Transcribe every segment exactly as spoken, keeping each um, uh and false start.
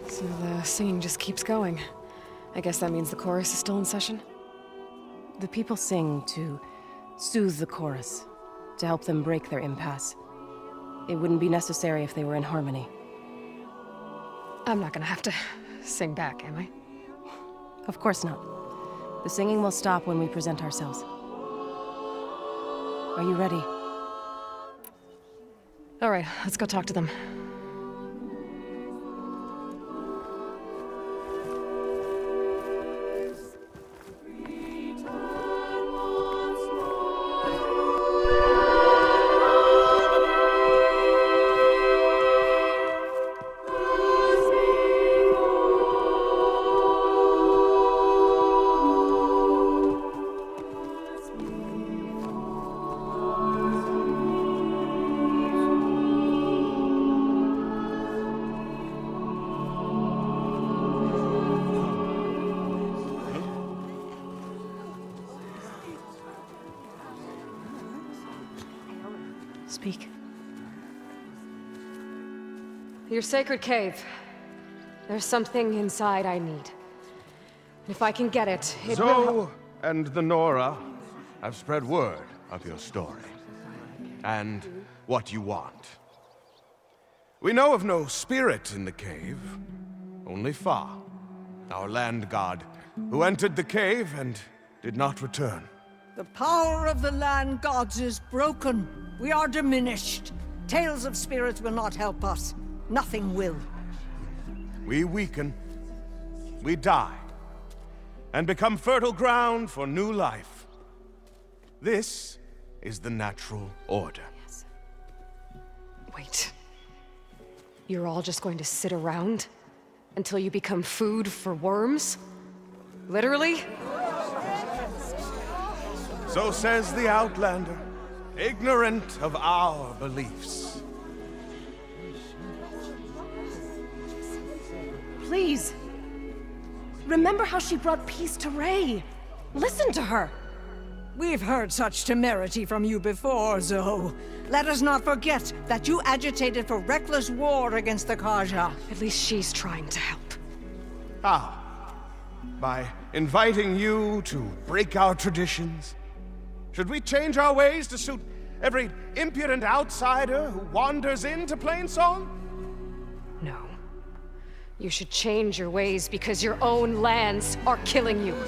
So the singing just keeps going. I guess that means the chorus is still in session? The people sing to soothe the chorus, to help them break their impasse. It wouldn't be necessary if they were in harmony. I'm not gonna have to sing back, am I? Of course not. The singing will stop when we present ourselves. Are you ready? All right, let's go talk to them. Speak. Your sacred cave. There's something inside I need. If I can get it, it Zo will... and the Nora have spread word of your story. And what you want. We know of no spirit in the cave. Only Fa, our land god, who entered the cave and did not return. The power of the land gods is broken. We are diminished. Tales of spirits will not help us. Nothing will. We weaken. We die. And become fertile ground for new life. This is the natural order. Yes. Wait. You're all just going to sit around until you become food for worms? Literally? So says the Outlander, ignorant of our beliefs. Please. Remember how she brought peace to Ray. Listen to her. We've heard such temerity from you before, Zo. Let us not forget that you agitated for reckless war against the Carja. At least she's trying to help. How? By inviting you to break our traditions? Should we change our ways to suit every impudent outsider who wanders into Plainsong? No. You should change your ways because your own lands are killing you.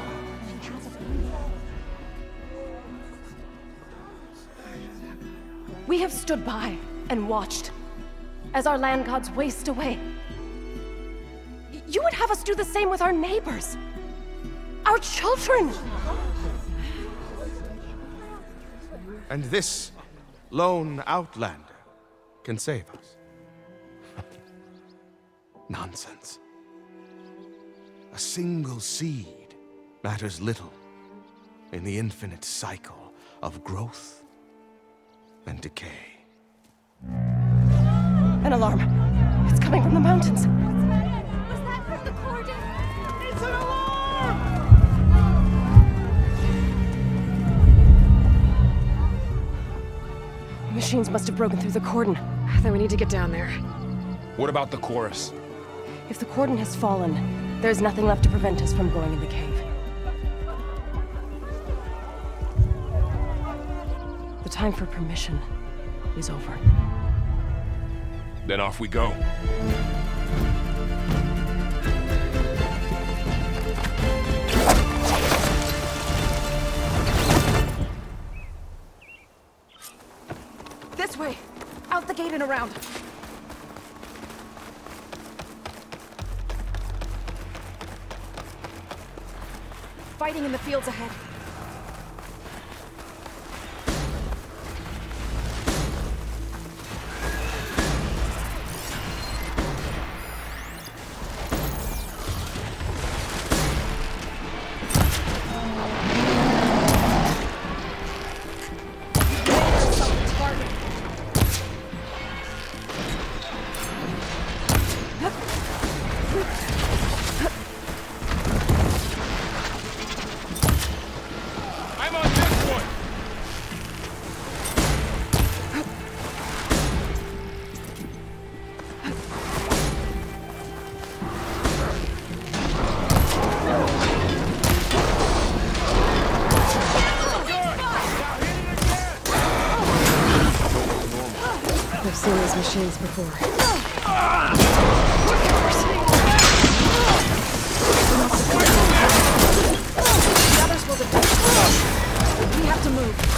We have stood by and watched as our land gods waste away. You would have us do the same with our neighbors, our children. And this lone outlander can save us. Nonsense. A single seed matters little in the infinite cycle of growth and decay. An alarm. It's coming from the mountains. Was that from the Cordon? It's an alarm! Machines must have broken through the cordon. Then we need to get down there. What about the chorus? If the cordon has fallen, there's nothing left to prevent us from going in the cave. The time for permission is over. Then off we go. This way! Out the gate and around! Fighting in the fields ahead. machines before. The others will defend. We have to move.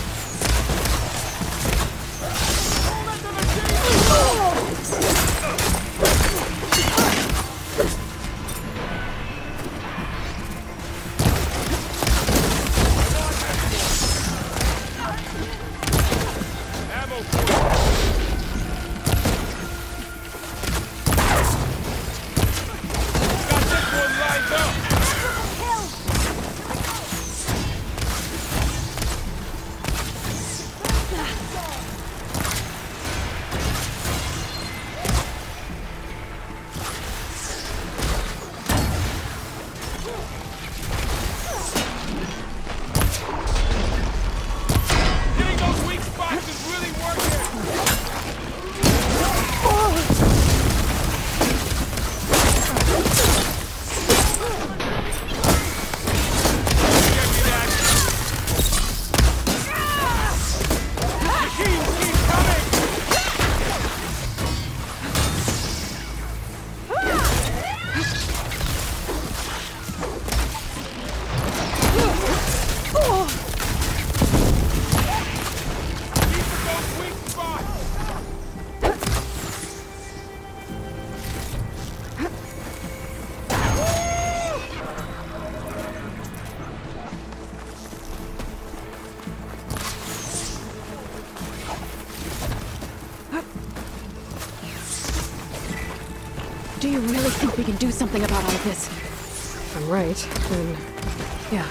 Do you really think we can do something about all of this? If I'm right, then... yeah.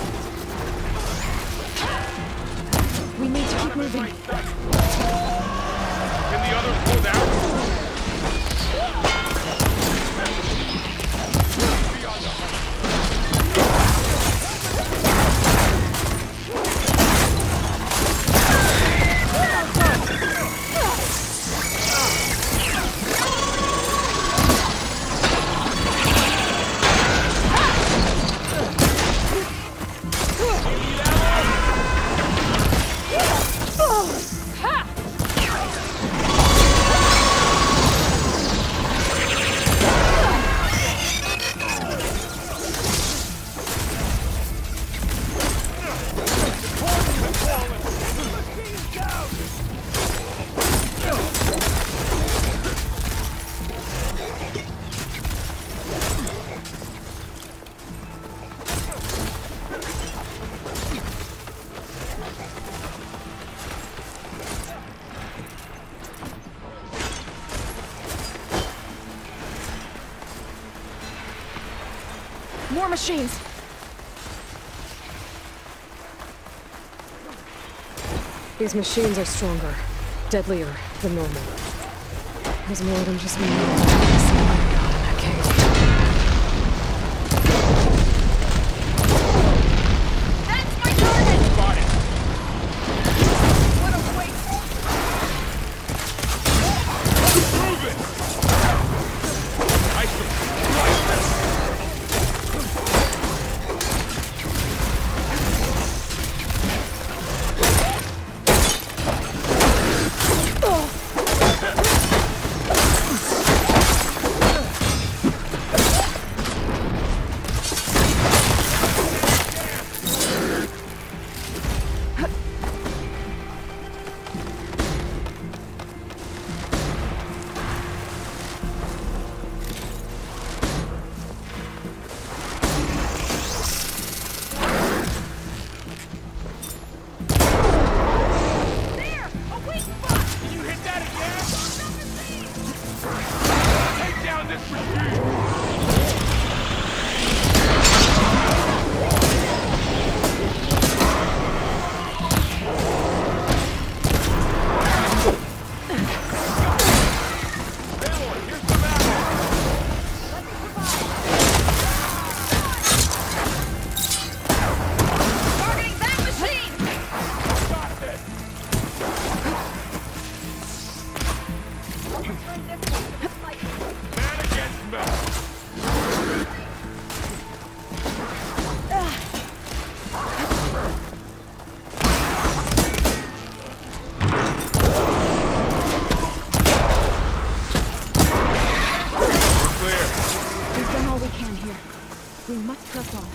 We need to keep moving. Can the others pull down? More machines! These machines are stronger, deadlier than normal. There's more than just me in that cave. That's my target! Got it. What a waste! Move it! I Press on.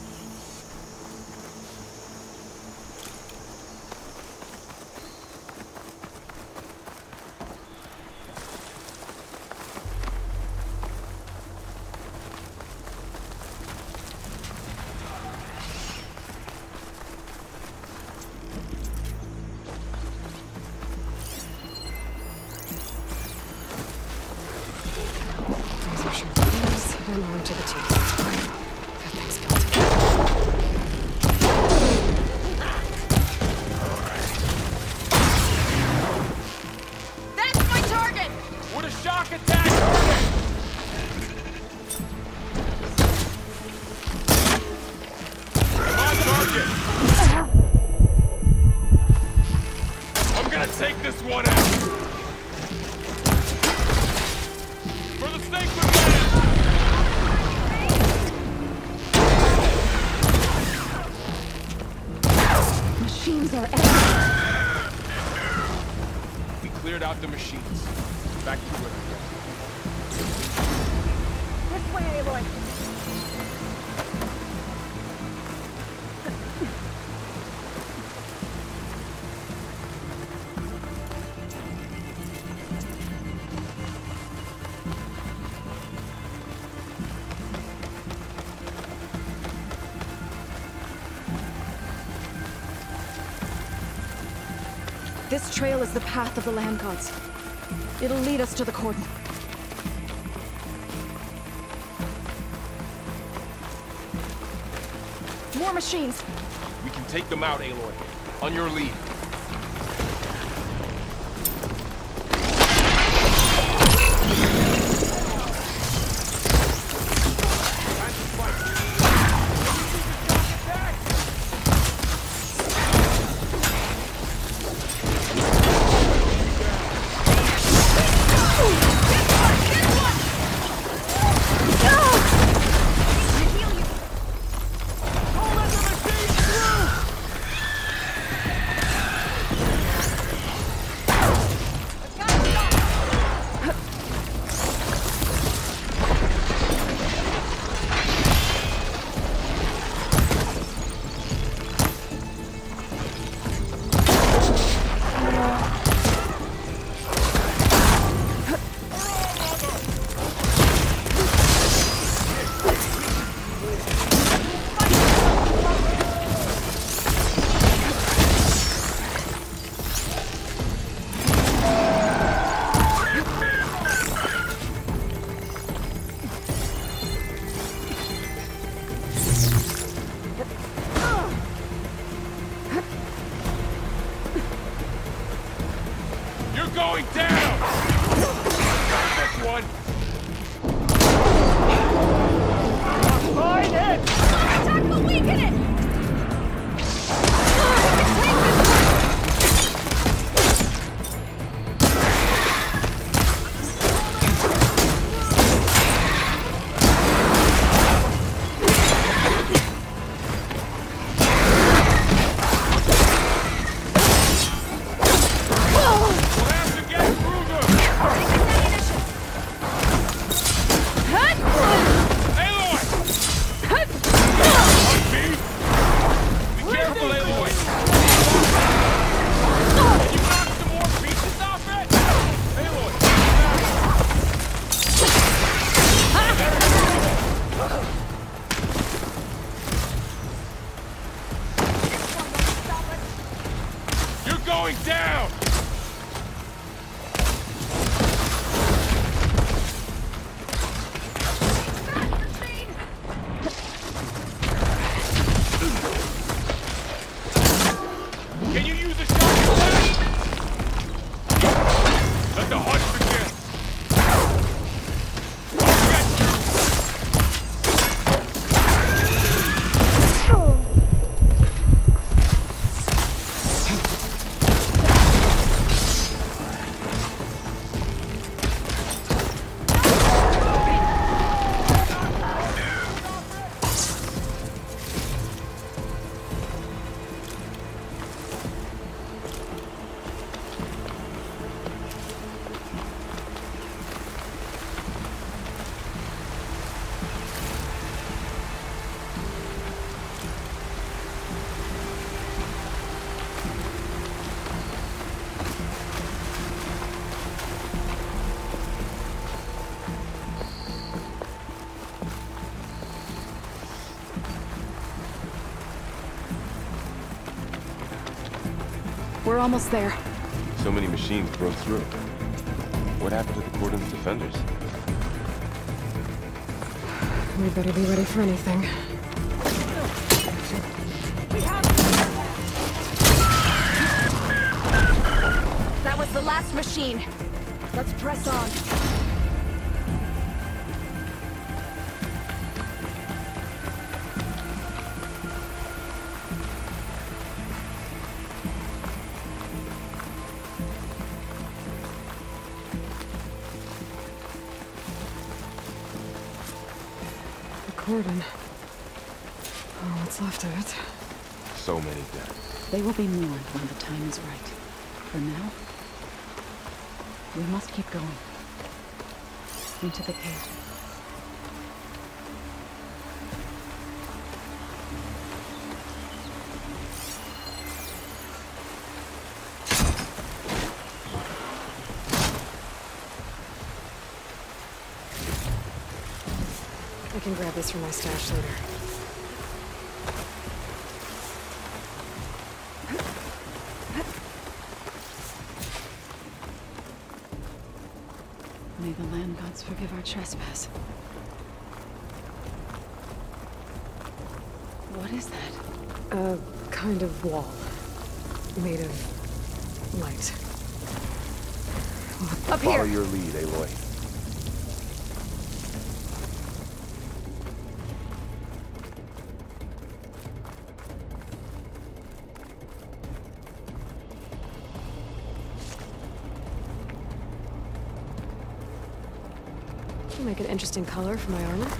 And on to the tube. That thing's built. That's my target! With a shock attack target! My target! I'm gonna take this one out! For the sacred land! Machines are everywhere. We cleared out the machines. Back to where we This way, Aloy. This trail is the path of the land gods. It'll lead us to the cordon. More machines! We can take them out, Aloy. On your lead. Going down! Got this one! Find it! Attack will weaken it! We'll have to get through them! Taking that initiative! We're almost there. So many machines broke through. What happened to the Cordon's defenders? We better be ready for anything. That was the last machine. Let's press on. Cordon. Oh, what's left of it? So many dead. They will be mourned when the time is right. For now, we must keep going. Into the cave. I can grab this from my stash later. May the land gods forgive our trespass. What is that? A kind of wall. Made of light. Up Follow here! your lead, Aloy. Make an interesting color for my armor.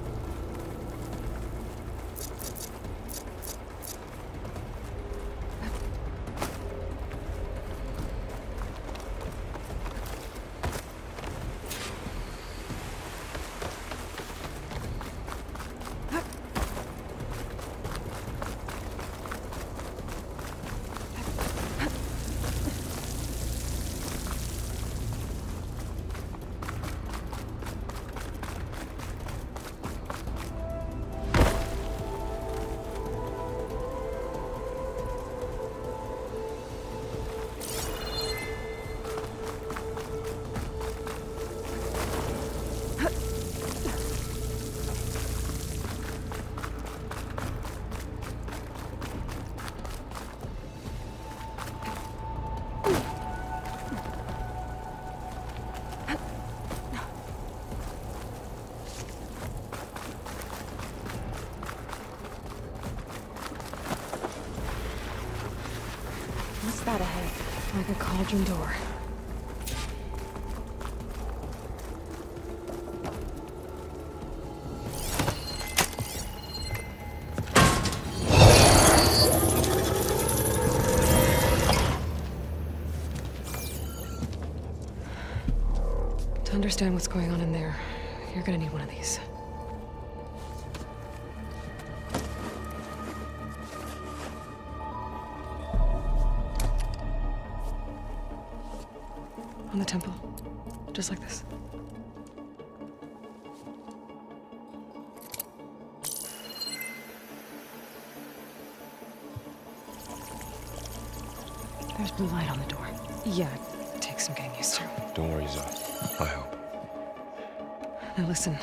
What's that ahead? Like a cauldron door. To understand what's going on in there, you're gonna need one of these. On the temple. Just like this. There's blue light on the door. Yeah, it takes some getting used to. Don't worry, Zoe. I'll help. Now listen.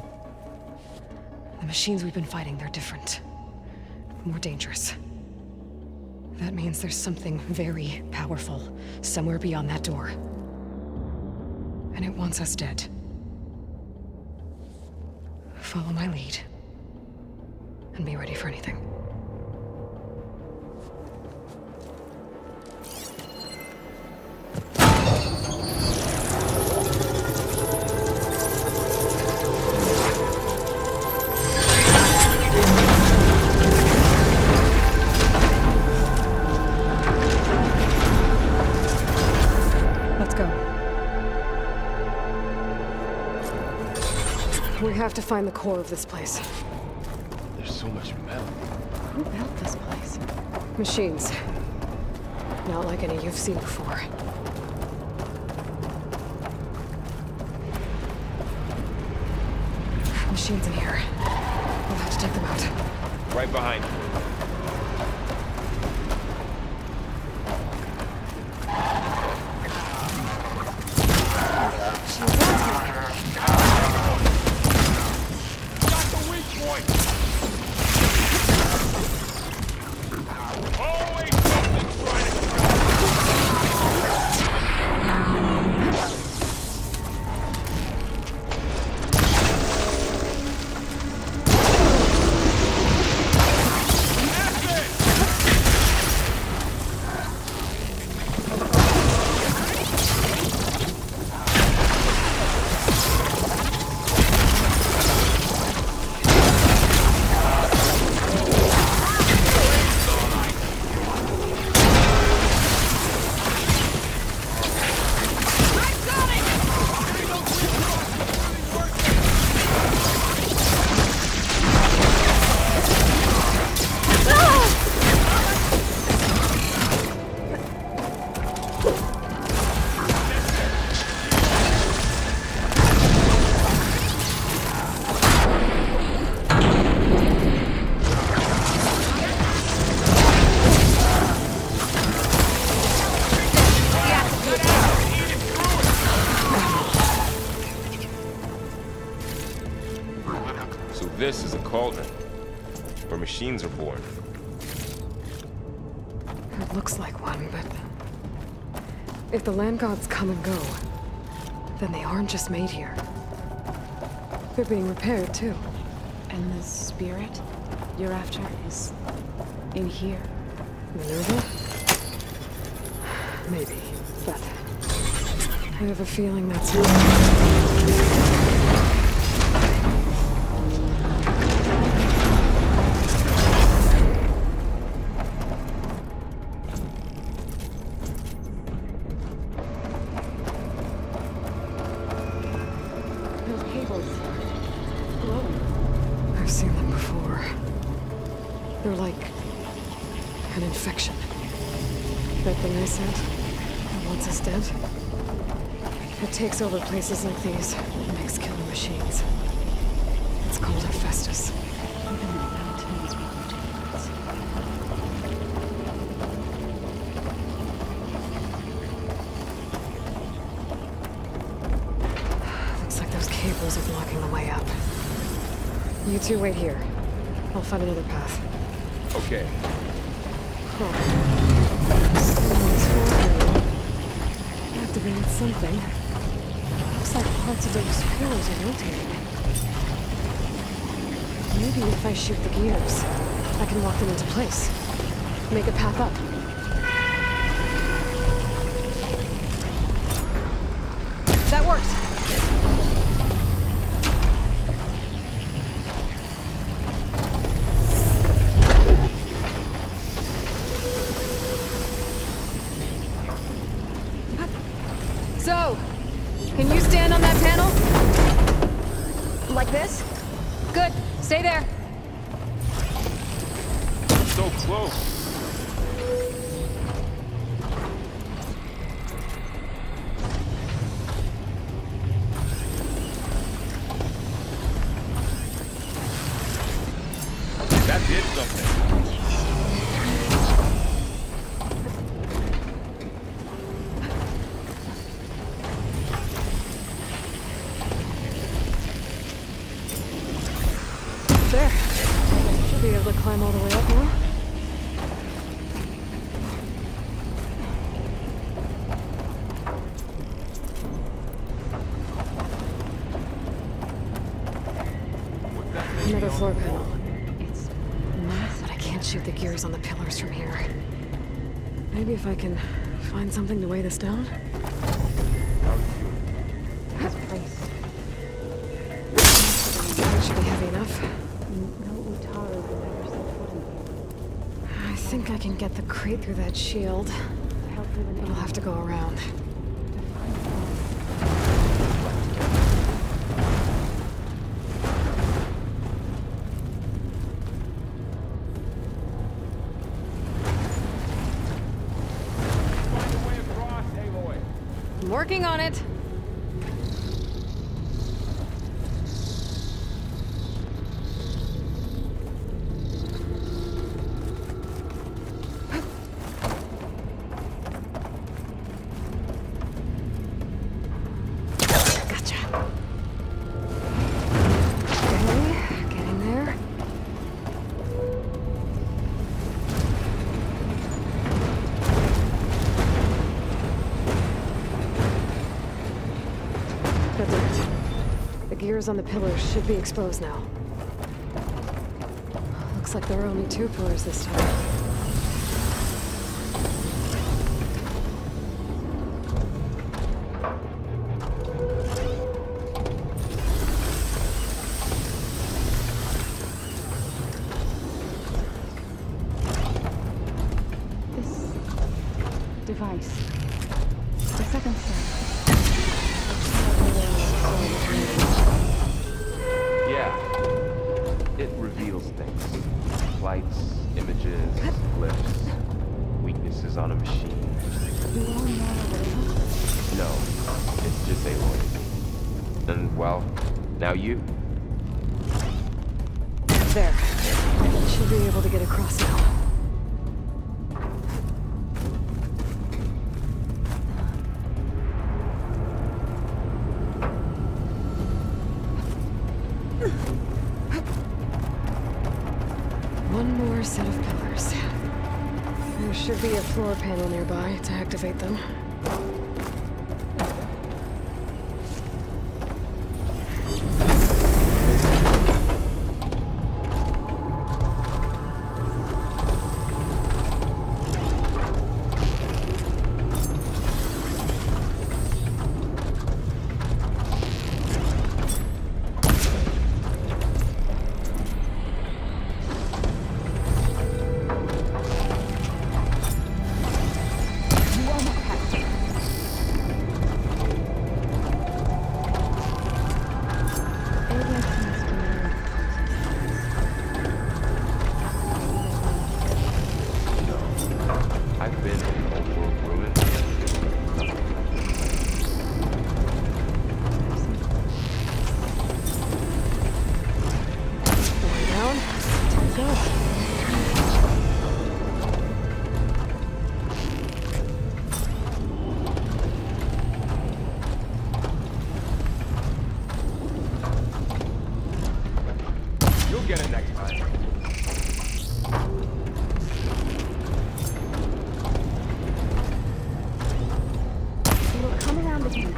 The machines we've been fighting, they're different. More dangerous. That means there's something very powerful somewhere beyond that door. And it wants us dead. Follow my lead. And be ready for anything. Let's go. We have to find the core of this place. There's so much metal. Who built this place? Machines. Not like any you've seen before. Machines in here. We'll have to take them out. Right behind you. So this is a cauldron, where machines are born. It looks like one, but... if the land gods come and go, then they aren't just made here. They're being repaired, too. And the spirit you're after is in here. Minerva? Maybe, but... I have a feeling that's not... I've seen them before. They're like an infection. That thing I said, that wants us dead. It takes over places like these and makes killing machines. It's called Hephaestus. Even the mountains with mutations. Looks like those cables are blocking the way up. You two wait here. I'll find another path. Okay. Huh. Activated something. Looks like parts of those pillars are rotating. Maybe if I shoot the gears, I can lock them into place. Make a path up. That works! So, can you stand on that panel? Like this? Good. Stay there. So close. That did something. There. Should be able to climb all the way up now. Another floor panel. It's nice. But I can't shoot the gears on the pillars from here. Maybe if I can find something to weigh this down? This place. It should be heavy enough. No Utara will ever set foot in here. I think I can get the crate through that shield. Help with an But I'll have to go around. Find a way across, Aloy. I'm working on it. Gotcha. Okay, getting there. That's it. The gears on the pillars should be exposed now. Looks like there are only two pillars this time. This device. The second step. Yeah. It reveals things. Lights, images, glyphs, weaknesses on a machine. You all know already? No, it's just Aloy. And, well, now you. There. Should be able to get across now. One more set of pillars. There should be a floor panel nearby to activate them. Get it next time. We'll come around again.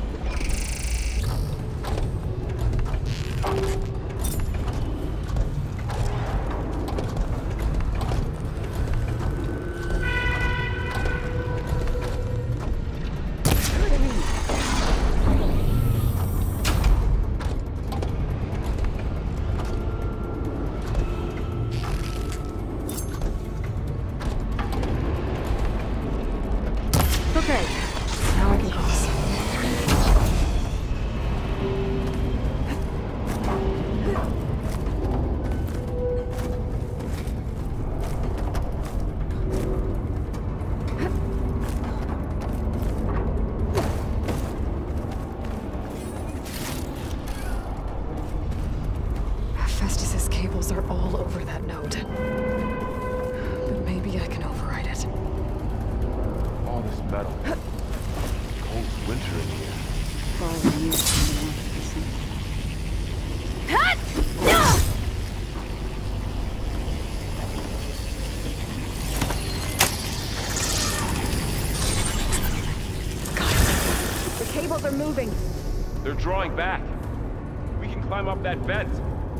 Okay, now I can cross. Festus's cables are all over that node. But maybe I can override it. All this metal. Cold winter in here. For all the years from the north of the sun. The cables are moving. They're drawing back. We can climb up that vent.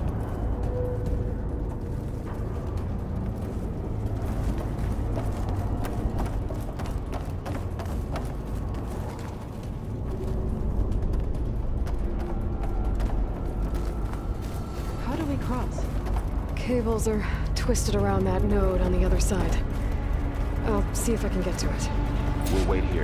How do we cross? Cables are twisted around that node on the other side. I'll see if I can get to it. We'll wait here.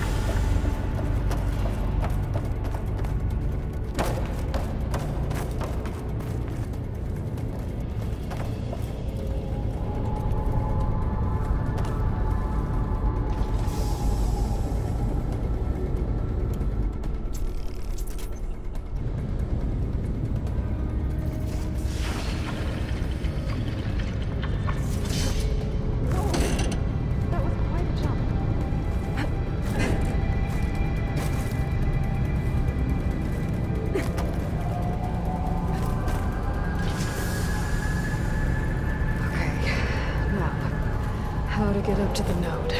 That was quite a jump. Okay, now, how to get up to the node.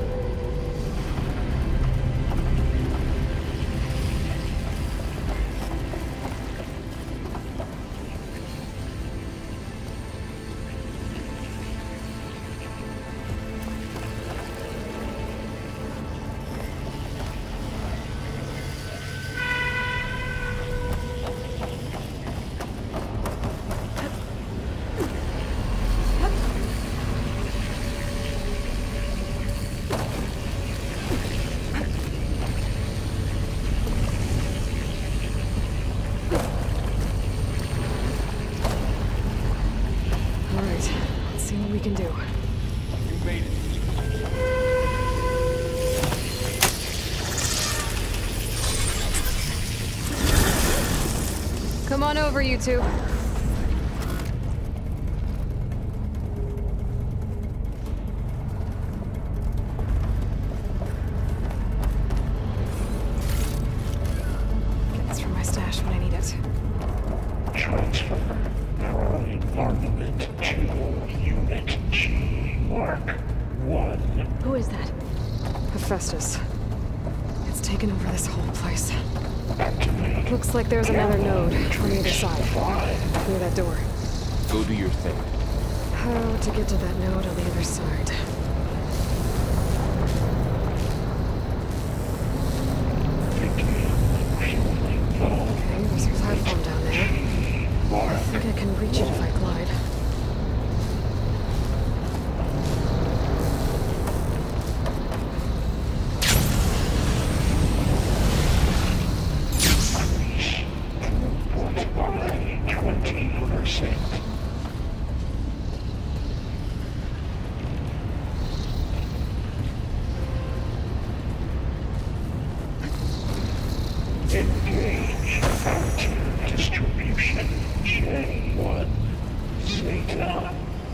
All right, let's see what we can do. You made it. Come on over, you two. Get this from my stash when I need it. Transfer. Mark one. Who is that? Hephaestus. It's taken over this whole place. Activate. Looks like there's another node on the other side. Five. Near that door. Go do your thing. How to get to that node on the other side? Okay, there's a platform down there. I think I can reach it if I glide. twenty percent. Engage frontier distribution. J one. Zeta.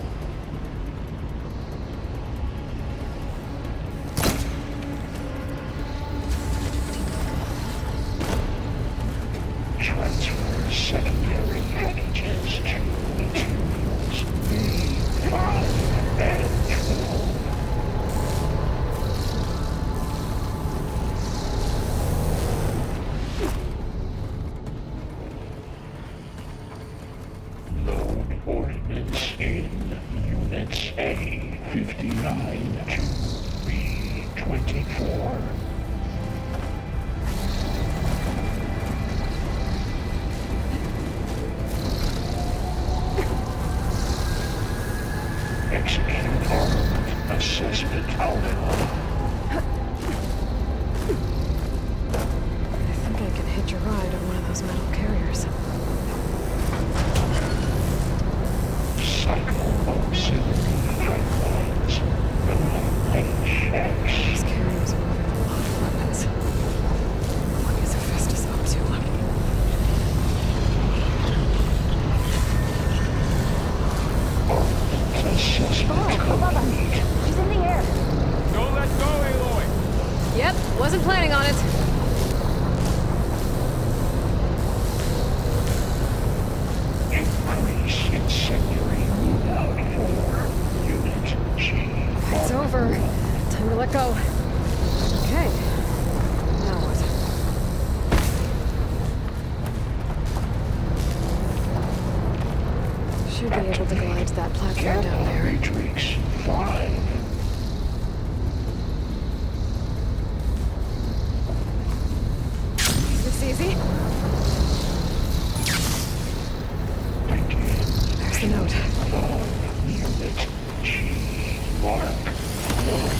Transfer secondary packages to materials B five and twelve. Load ordnance in units A fifty-nine to B twenty-four. Execute armed assessment alpha. I think I can hitch a ride on one of those metal carriers. Cycle auxiliary pipelines. H X. These carriers are moving a lot of weapons. What is Hephaestus up to? Assessment complete. She's in the air. Don't let go, Aloy! Yep, wasn't planning on it. Increase incendiary loadout for unit G. It's over. Time to let go. Okay. Now what? Should be able to glide to that platform down there. Matrix five. It's easy. Begin. There's the note. Unit G. Mark.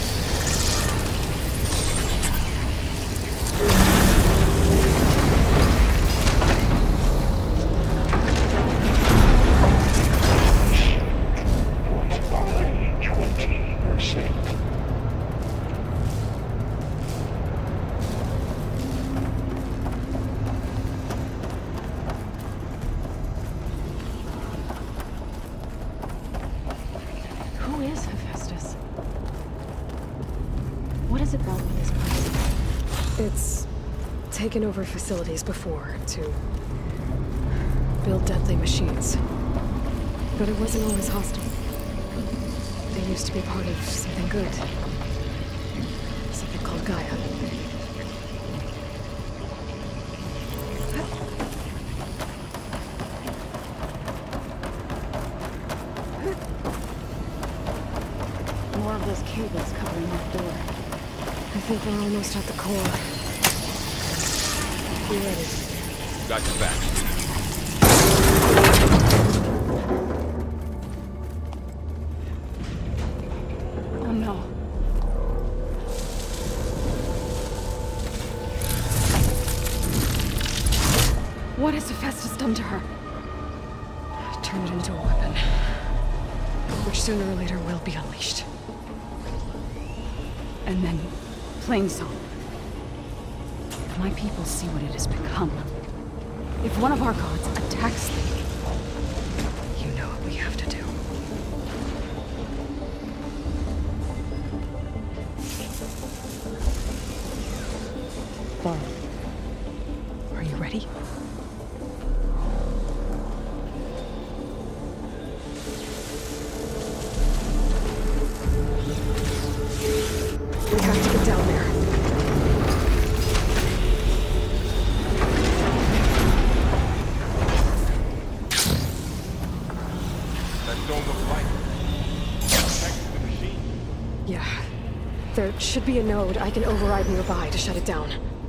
By twenty percent. Who is Hephaestus? What is it about with this place? It's taken over facilities before to build deadly machines. But it wasn't always hostile. They used to be part of something good. Something called Gaia. More of those cables covering that door. I think we're almost at the core. Be ready. Got your back. Oh no. What has Hephaestus done to her? Turned it into a weapon. Which sooner or later will be unleashed. And then, Plainsong. If my people see what it has become, if one of our gods attacks them, You know what we have to do. Are you ready? There should be a node I can override nearby to shut it down.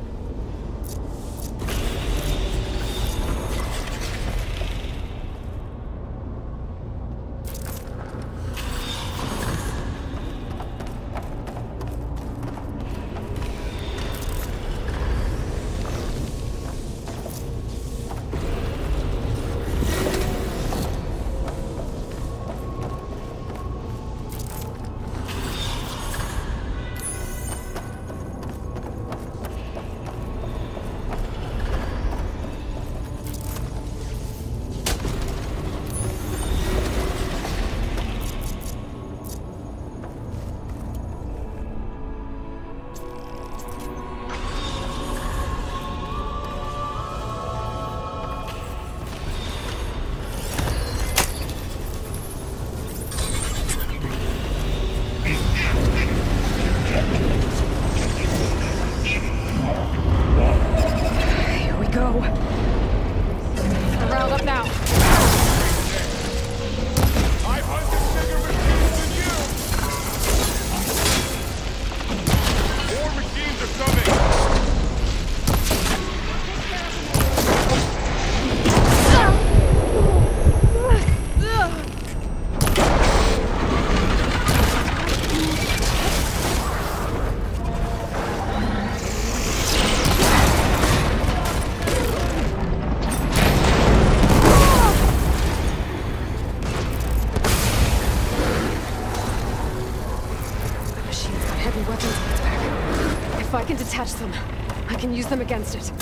If I can detach them, I can use them against it.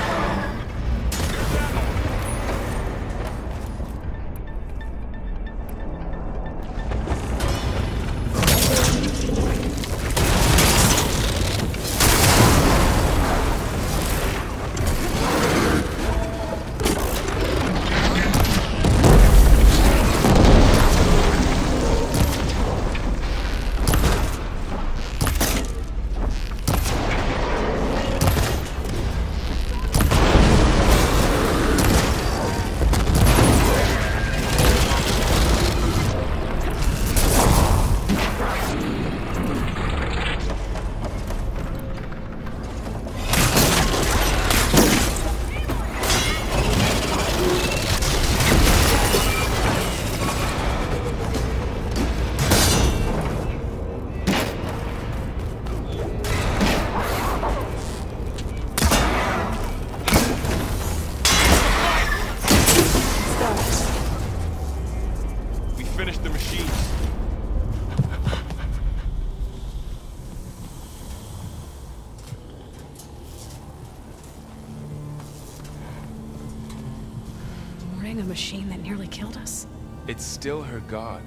A machine that nearly killed us? It's still her god.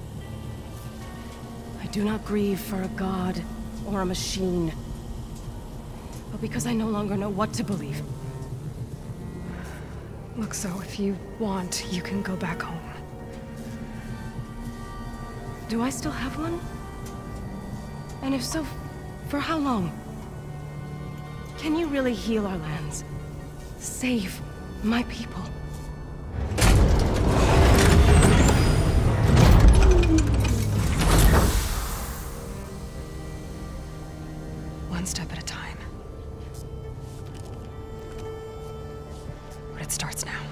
I do not grieve for a god or a machine, but because I no longer know what to believe. Look, so if you want, you can go back home. Do I still have one? And if so, for how long? Can you really heal our lands? Save my people? One step at a time. But it starts now.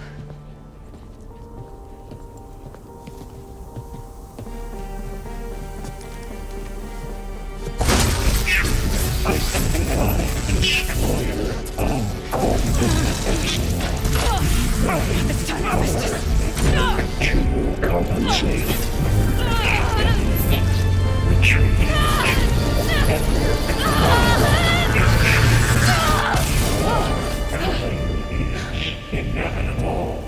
It's time to compensate. Retreat. Is inevitable.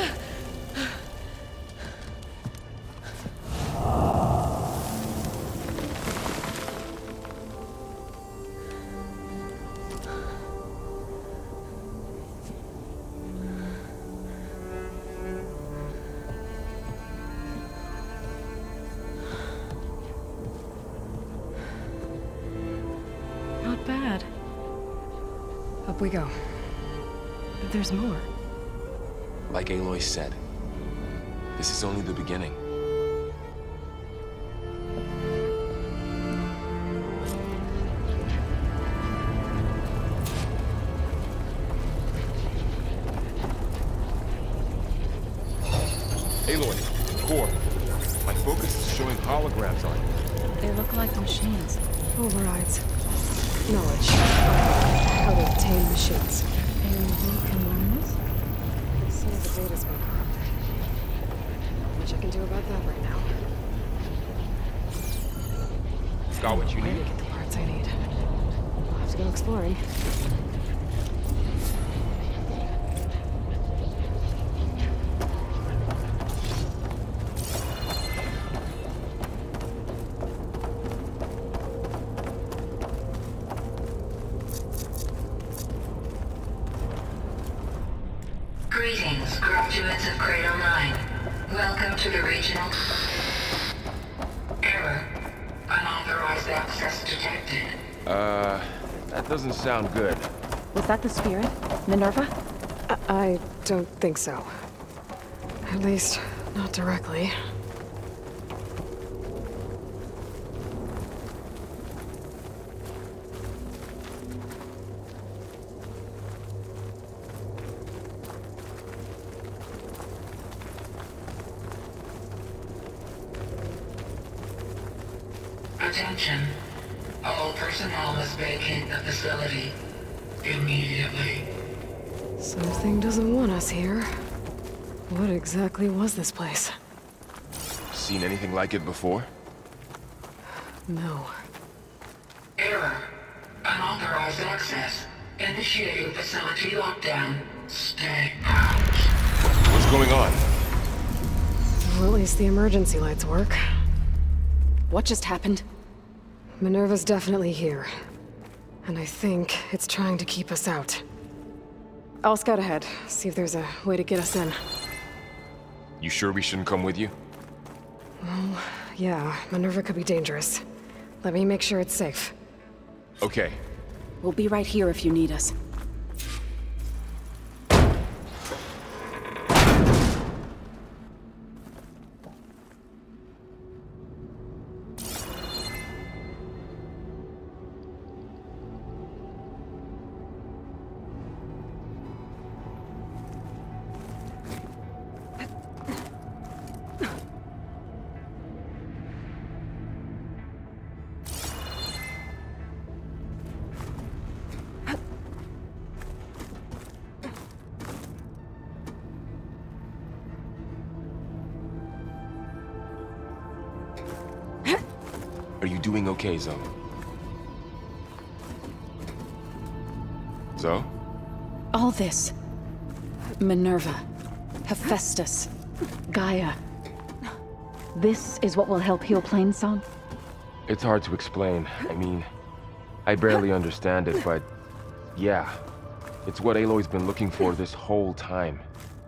Bad. Up we go. There's more. Like Aloy said, this is only the beginning. Aloy, core. My focus is showing holograms on it. They look like machines. Overrides. Knowledge. How to obtain machines. And we can learn this? They say the data's been corrupted. Not much I can do about that right now. Got what you Where to need? get the parts I need. I'll have to go exploring. Greetings, graduates of Cradle nine. Welcome to the regional... Error. Unauthorized access detected. Uh, that doesn't sound good. Was that the spirit? Minerva? I, I don't think so. At least, not directly. Attention. All personnel must vacate the facility immediately. Something doesn't want us here. What exactly was this place? Seen anything like it before? No. Error. Unauthorized access. Initiating facility lockdown. Stay out. What's going on? Well, at least the emergency lights work. What just happened? Minerva's definitely here. And I think it's trying to keep us out. I'll scout ahead, see if there's a way to get us in. You sure we shouldn't come with you? Well, yeah, Minerva could be dangerous. Let me make sure it's safe. Okay. We'll be right here if you need us. Are you doing okay, Zoe? Zoe? All this. Minerva. Hephaestus. Gaia. This is what will help heal Plainsong? It's hard to explain. I mean, I barely understand it, but yeah. It's what Aloy's been looking for this whole time.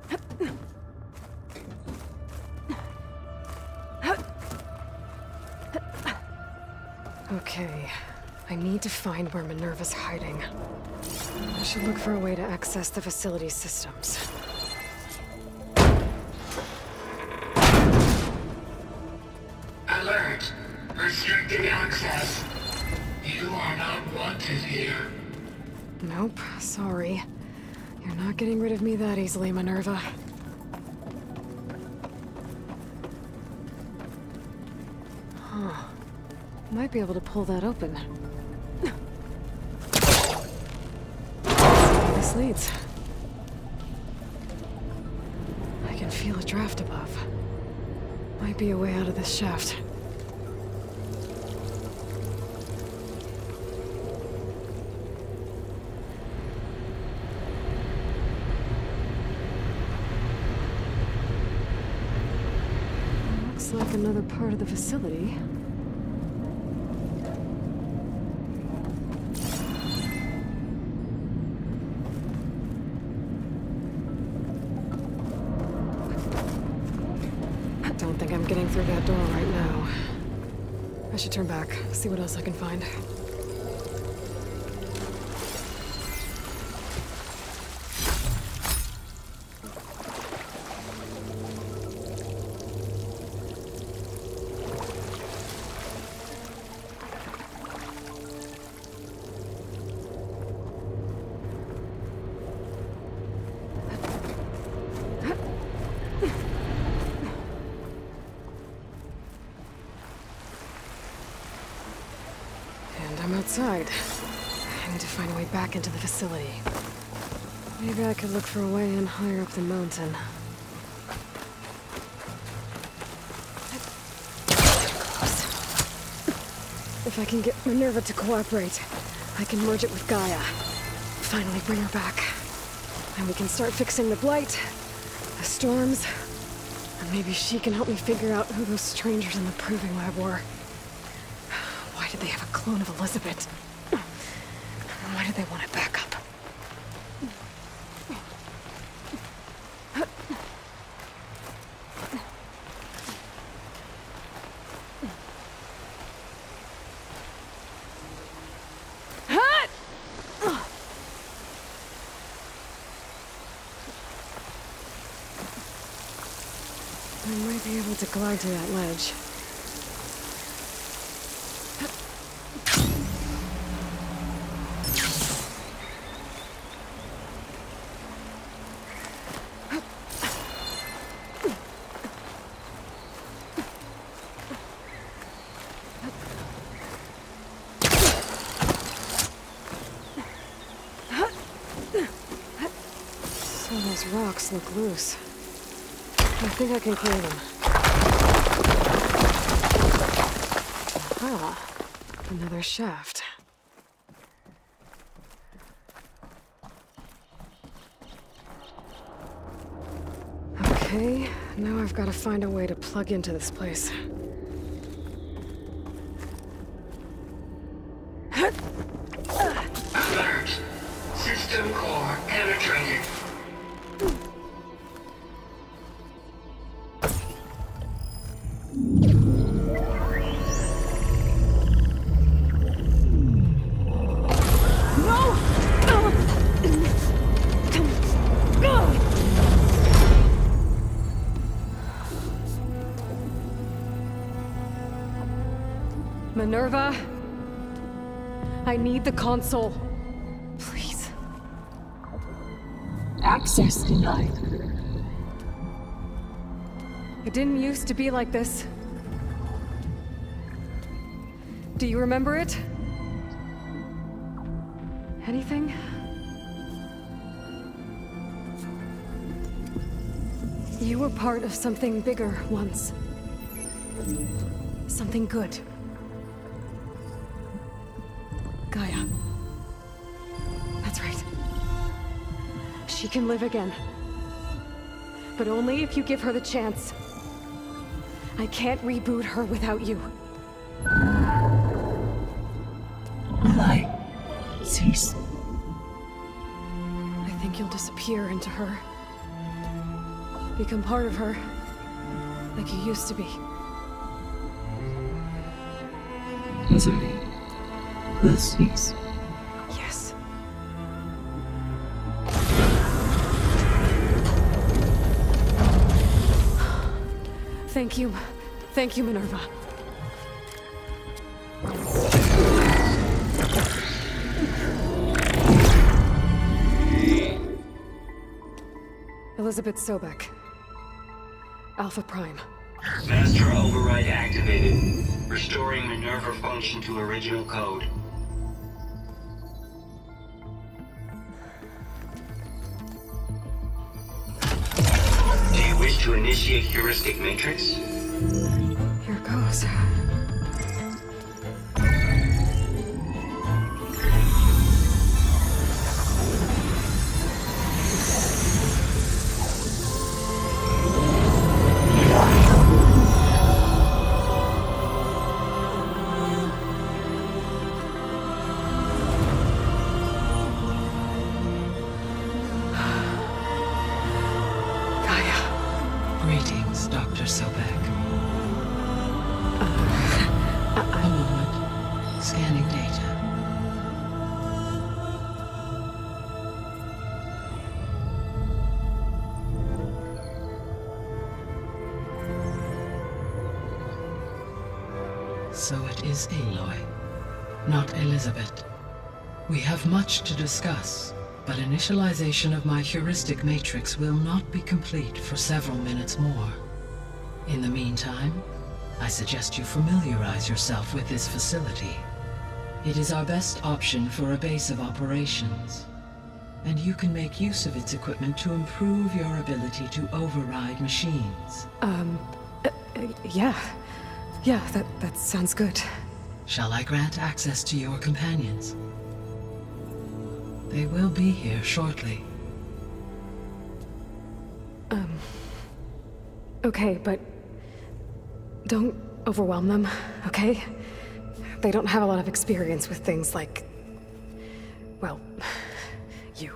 Okay. I need to find where Minerva's hiding. I should look for a way to access the facility's systems. Alert. Restricted access. You are not wanted here. Nope, sorry. You're not getting rid of me that easily, Minerva. Huh. Might be able to pull that open. Let's see where this leads. I can feel a draft above. Might be a way out of this shaft. Looks like another part of the facility. Don't think I'm getting through that door right now. I should turn back, see what else I can find. outside. I need to find a way back into the facility. Maybe I could look for a way in higher up the mountain. If I can get Minerva to cooperate, I can merge it with Gaia. Finally bring her back. And we can start fixing the Blight, the storms, and maybe she can help me figure out who those strangers in the Proving Lab were. Why did they have a clone of Elizabeth? Why did they want it back up? I might be able to glide to that ledge. So those rocks look loose. I think I can clear them. Aha, another shaft. Okay, now I've got to find a way to plug into this place. Alert! System core penetrated. Minerva, I need the console. Please. Access denied. It didn't used to be like this. Do you remember it? Anything? You were part of something bigger once. Something good. Gaia. That's right. She can live again. But only if you give her the chance. I can't reboot her without you. Light. Cease. I think you'll disappear into her. Become part of her. Like you used to be. Desiree. The cease. Yes. Thank you. Thank you, Minerva. Elizabeth Sobek. Alpha Prime. Master override activated. Restoring Minerva function to original code. Do you wish to initiate heuristic matrix? Here goes. Greetings, Doctor Sobek. Uh, A moment. Scanning data. So it is Aloy, not Elizabeth. We have much to discuss. But initialization of my heuristic matrix will not be complete for several minutes more. In the meantime, I suggest you familiarize yourself with this facility. It is our best option for a base of operations. And you can make use of its equipment to improve your ability to override machines. Um, uh, uh, yeah. Yeah, that, that sounds good. Shall I grant access to your companions? They will be here shortly. Um... Okay, but... don't overwhelm them, okay? They don't have a lot of experience with things like... well... you.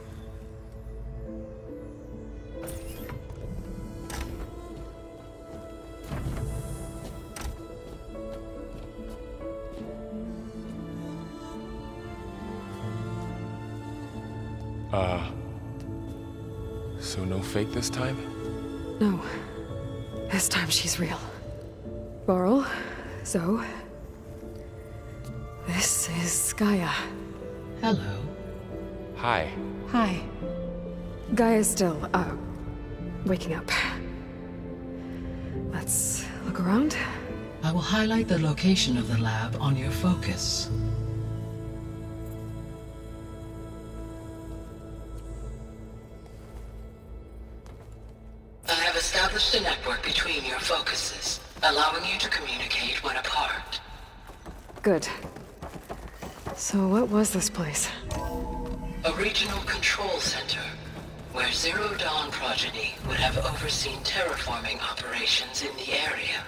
Uh... So no fake this time? No. This time she's real. Varl, Zoe. This is Gaia. Hello. Hi. Hi. Gaia's still, uh, waking up. Let's look around. I will highlight the location of the lab on your focus. I have established a network between your focuses, allowing you to communicate when apart. Good. So what was this place? A regional control center, where Zero Dawn progeny would have overseen terraforming operations in the area.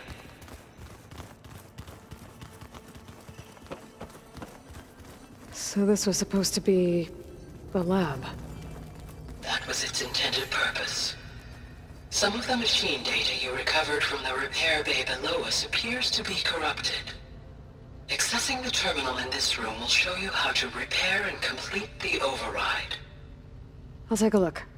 So this was supposed to be... a lab. That was its intended purpose. Some of the machine data you recovered from the repair bay below us appears to be corrupted. Accessing the terminal in this room will show you how to repair and complete the override. I'll take a look.